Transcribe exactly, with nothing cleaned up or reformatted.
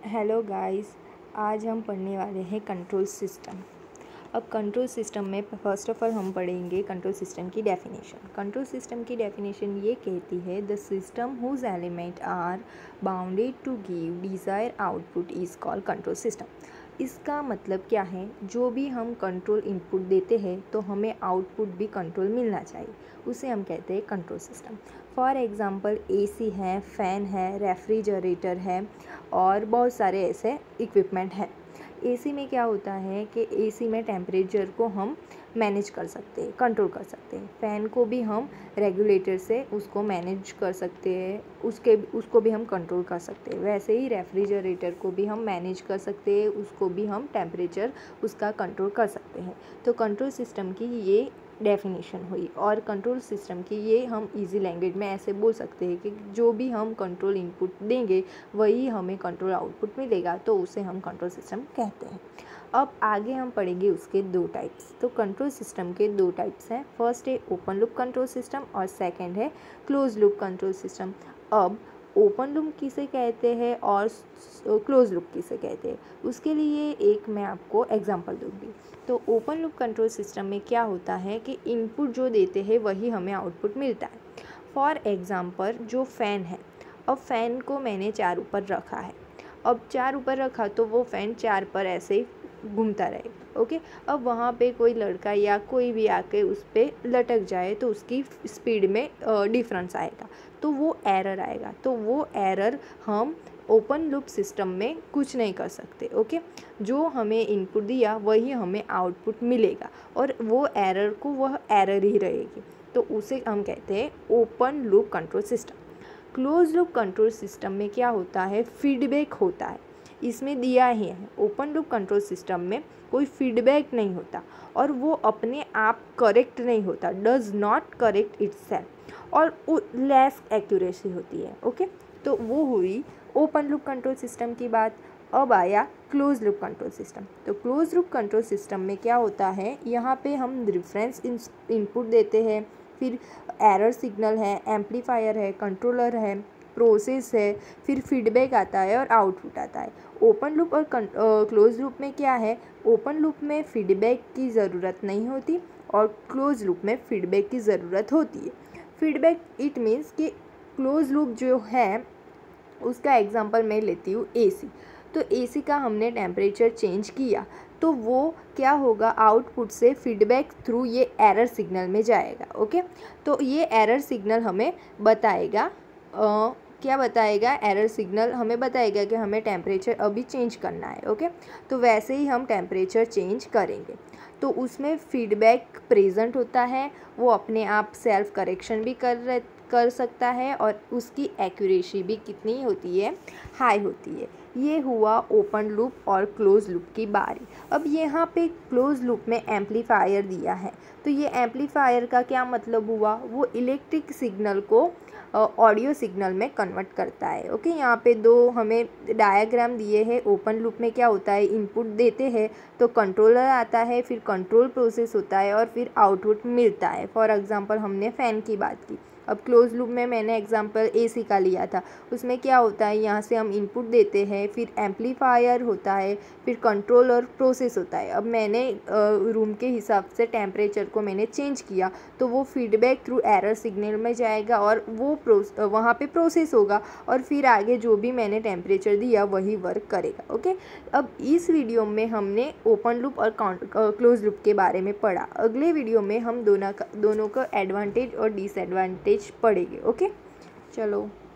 Hello guys, आज हम पढ़ने वाले हैं कंट्रोल सिस्टम। अब कंट्रोल सिस्टम में फर्स्ट ऑफ ऑल हम पढ़ेंगे कंट्रोल सिस्टम की डेफिनेशन। कंट्रोल सिस्टम की डेफिनेशन ये कहती है the system whose element are bounded to give desire output is called control system. इसका मतलब क्या है, जो भी हम कंट्रोल इनपुट देते हैं तो हमें आउटपुट भी कंट्रोल मिलना चाहिए, उसे हम कहते हैं control system. For example AC है, फ़ैन है, रेफ्रिजरेटर है और बहुत सारे ऐसे इक्विपमेंट हैं। एसी में क्या होता है कि एसी में टेम्परेचर को हम मैनेज कर सकते हैं, कंट्रोल कर सकते हैं। फ़ैन को भी हम रेगुलेटर से उसको मैनेज कर सकते हैं, उसके उसको भी हम कंट्रोल कर सकते हैं। वैसे ही रेफ्रिजरेटर को भी हम मैनेज कर सकते हैं, उसको भी हम टेम्परेचर उसका कंट्रोल कर सकते हैं। तो कंट्रोल सिस्टम की ये डेफिनेशन हुई। और कंट्रोल सिस्टम की ये हम इजी लैंग्वेज में ऐसे बोल सकते हैं कि जो भी हम कंट्रोल इनपुट देंगे वही हमें कंट्रोल आउटपुट मिलेगा, तो उसे हम कंट्रोल सिस्टम कहते हैं। अब आगे हम पढ़ेंगे उसके दो टाइप्स। तो कंट्रोल सिस्टम के दो टाइप्स हैं। फर्स्ट है ओपन लूप कंट्रोल सिस्टम और सेकंड है क्लोज लूप कंट्रोल सिस्टम। अब ओपन लूप किसे कहते हैं और क्लोज लूप किसे कहते हैं, उसके लिए एक मैं आपको एग्जांपल दूंगी। तो ओपन लूप कंट्रोल सिस्टम में क्या होता है कि इनपुट जो देते हैं वही हमें आउटपुट मिलता है। फॉर एग्ज़ाम्पल जो फ़ैन है, अब फ़ैन को मैंने चार ऊपर रखा है। अब चार ऊपर रखा तो वो फ़ैन चार पर ऐसे ही घूमता रहेगा। ओके, अब वहाँ पे कोई लड़का या कोई भी आके उस पर लटक जाए तो उसकी स्पीड में डिफरेंस आएगा, तो वो एरर आएगा। तो वो एरर हम ओपन लूप सिस्टम में कुछ नहीं कर सकते। ओके, जो हमें इनपुट दिया वही हमें आउटपुट मिलेगा और वो एरर को वह एरर ही रहेगी, तो उसे हम कहते हैं open loop control system. Close loop control system में क्या होता है, फीडबैक होता है। इसमें दिया ही है, ओपन लूप कंट्रोल सिस्टम में कोई फीडबैक नहीं होता और वो अपने आप करेक्ट नहीं होता, डज नॉट करेक्ट इटसेल्फ, और लेस एक्यूरेसी होती है। ओके, तो वो हुई ओपन लूप कंट्रोल सिस्टम की बात। अब आया क्लोज लूप कंट्रोल सिस्टम। तो क्लोज लूप कंट्रोल सिस्टम में क्या होता है, यहाँ पे हम रेफरेंस इनपुट देते हैं, फिर एरर सिग्नल है, एम्पलीफायर है, कंट्रोलर है, प्रोसेस है, फिर फीडबैक आता है और आउटपुट आता है। ओपन लूप और क्लोज लूप में क्या है, ओपन लूप में फीडबैक की ज़रूरत नहीं होती और क्लोज लूप में फीडबैक की ज़रूरत होती है। फीडबैक इट मीन्स कि क्लोज लूप जो है उसका एग्जांपल मैं लेती हूँ एसी। तो एसी का हमने टेम्परेचर चेंज किया तो वो क्या होगा, आउटपुट से फीडबैक थ्रू ये एरर सिग्नल में जाएगा। ओके, तो ये एरर सिग्नल हमें बताएगा, आ, क्या बताएगा, एरर सिग्नल हमें बताएगा कि हमें टेम्परेचर अभी चेंज करना है। ओके, तो वैसे ही हम टेम्परेचर चेंज करेंगे तो उसमें फीडबैक प्रेजेंट होता है, वो अपने आप सेल्फ करेक्शन भी कर रहे कर सकता है और उसकी एक्यूरेसी भी कितनी होती है, हाई होती है। ये हुआ ओपन लूप और क्लोज लूप की बारी। अब यहाँ पे क्लोज लूप में एम्पलीफायर दिया है, तो ये एम्पलीफायर का क्या मतलब हुआ, वो इलेक्ट्रिक सिग्नल को ऑडियो सिग्नल में कन्वर्ट करता है। ओके, यहाँ पे दो हमें डायग्राम दिए हैं। ओपन लूप में क्या होता है, इनपुट देते हैं तो कंट्रोलर आता है, फिर कंट्रोल प्रोसेस होता है और फिर आउटपुट मिलता है। फॉर एग्जांपल हमने फ़ैन की बात की। अब क्लोज लूप में मैंने एग्जांपल एसी का लिया था, उसमें क्या होता है, यहाँ से हम इनपुट देते हैं, फिर एम्पलीफायर होता है, फिर कंट्रोल और प्रोसेस होता है। अब मैंने रूम के हिसाब से टेम्परेचर को मैंने चेंज किया तो वो फीडबैक थ्रू एरर सिग्नल में जाएगा और वो प्रोस वहाँ पे प्रोसेस होगा और फिर आगे जो भी मैंने टेम्परेचर दिया वही वर्क करेगा। ओके, अब इस वीडियो में हमने ओपन लूप और क्लोज लूप के बारे में पढ़ा। अगले वीडियो में हम दोनों का दोनों का एडवांटेज और डिसएडवांटेज पढ़ेंगे। ओके, चलो।